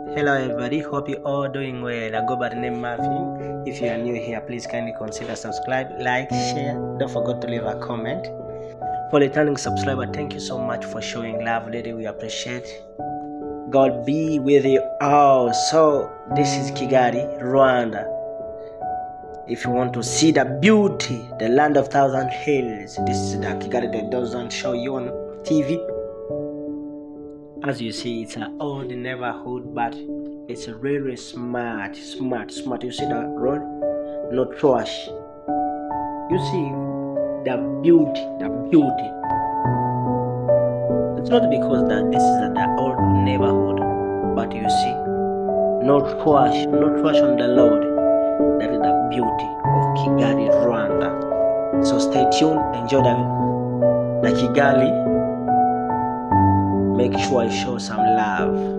Hello everybody, hope you all doing well. I go by the name Marvin. If you are new here, please kindly consider subscribe, like, share. Don't forget to leave a comment. For returning subscriber, thank you so much for showing love. Really, we appreciate. God be with you all. So this is Kigali, Rwanda. If you want to see the beauty, the land of thousand hills, this is the Kigali that doesn't show you on TV. As you see, it's an old neighborhood, but it's really smart. You see the road, no trash. You see the beauty. It's not because that this is the old neighborhood, but you see, no trash on the road. That is the beauty of Kigali, Rwanda. So stay tuned, enjoy the Kigali. Make sure you show some love.